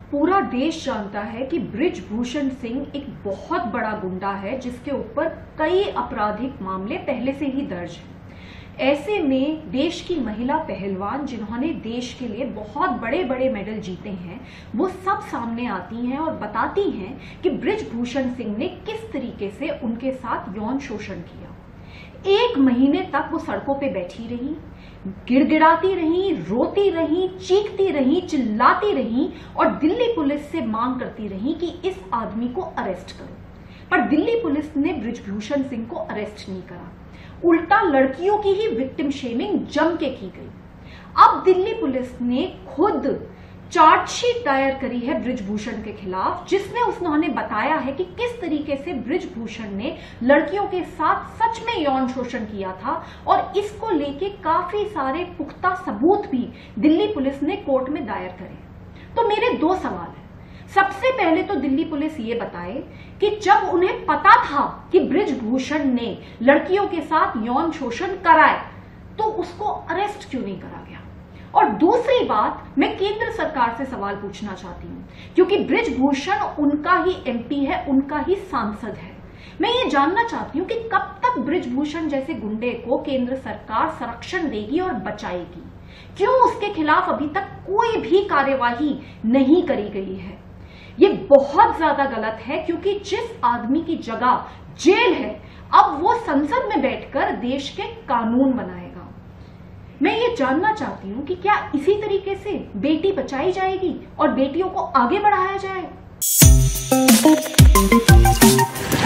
पूरा देश जानता है कि बृजभूषण सिंह एक बहुत बड़ा गुंडा है जिसके ऊपर कई आपराधिक मामले पहले से ही दर्ज हैं। ऐसे में देश की महिला पहलवान जिन्होंने देश के लिए बहुत बड़े बड़े मेडल जीते हैं, वो सब सामने आती हैं और बताती हैं कि बृजभूषण सिंह ने किस तरीके से उनके साथ यौन शोषण किया। 1 महीने तक वो सड़कों पे बैठी रही, गिड़गिड़ाती रही, रोती रही, चीखती रही, चिल्लाती रही और दिल्ली पुलिस से मांग करती रही कि इस आदमी को अरेस्ट करो। पर दिल्ली पुलिस ने बृजभूषण सिंह को अरेस्ट नहीं करा, उल्टा लड़कियों की ही विक्टिम शेमिंग जम के की गई। अब दिल्ली पुलिस ने खुद चार्जशीट दायर करी है बृजभूषण के खिलाफ, जिसमें उन्होंने बताया है कि किस तरीके से बृजभूषण ने लड़कियों के साथ सच में यौन शोषण किया था और इसको लेके काफी सारे पुख्ता सबूत भी दिल्ली पुलिस ने कोर्ट में दायर करे। तो मेरे 2 सवाल हैं। सबसे पहले तो दिल्ली पुलिस ये बताए कि जब उन्हें पता था कि बृजभूषण ने लड़कियों के साथ यौन शोषण कराए तो उसको अरेस्ट क्यों नहीं करा गया। और दूसरी बात, मैं केंद्र सरकार से सवाल पूछना चाहती हूं, क्योंकि बृजभूषण उनका ही एमपी है, उनका ही सांसद है। मैं ये जानना चाहती हूं कि कब तक बृजभूषण जैसे गुंडे को केंद्र सरकार संरक्षण देगी और बचाएगी। क्यों उसके खिलाफ अभी तक कोई भी कार्यवाही नहीं करी गई है। ये बहुत ज्यादा गलत है, क्योंकि जिस आदमी की जगह जेल है, अब वो संसद में बैठकर देश के कानून बनाएगा। मैं ये जानना चाहती हूं कि क्या इसी तरीके से बेटी बचाई जाएगी और बेटियों को आगे बढ़ाया जाएगा।